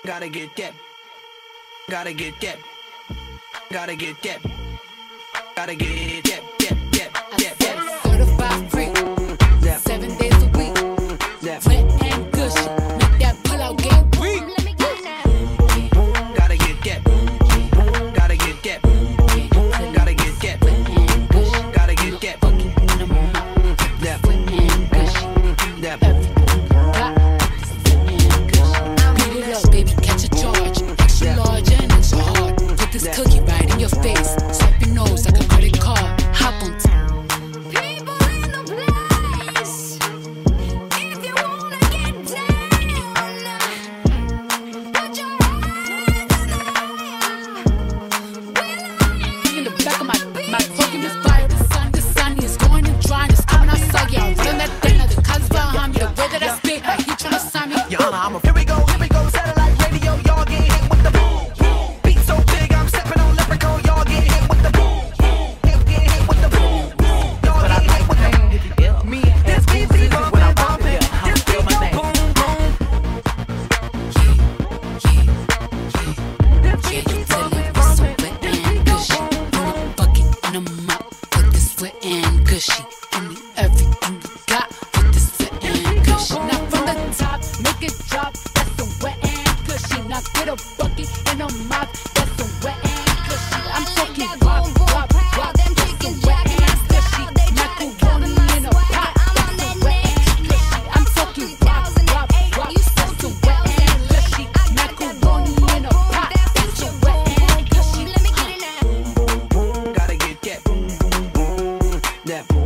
Gotta get that. Gotta get that. Gotta get that. Gotta get that. Certified free. 7 days a week. Wet and gushy. Make that pull out game weak. Gotta get that. Gotta get that. Gotta get that. Gotta get that. Beat it up, baby, catch a charge. Extra large and extra hard. Put this cookie right in your face. Swipe your nose like a credit card. Hop on top. People in the place. If you wanna get down, put your hands in the air. In the back of my fucking this fire. The sun is going and drying. It's coming outside. Yeah, I'm running that thing. Now the cuz behind me. The way that I spit, like he tryna sign me. Your Honor, here we go, satellite radio, y'all get hit with the boom, boom. Beat so big, I'm stepping on leprechaun, y'all get hit with the boom, boom. Get hit with the boom, boom. Y'all get hit with the boom. Me, this beat be bumping, bumping. This beat go boom, boom. This beat be bumping, bumping. Bucket in a mop, put this wet and gushy. Give me everything you got, put this wet and gushy. Now from the top, make it drop, that's some wet and gushy. Now get a bucket in a mop, that's some wet and gushy. I'm talking drop, drop, drop, Them that's chicken some wet jack and gushy. they Now try to go cover running my in a swag. pot, I'm on that's that some wet and gushy. I'm talking drop, drop, drop, You so that's some wet and gushy. Now go running in a pot, that's some wet and gushy. Let me get it now. Gotta get that. That.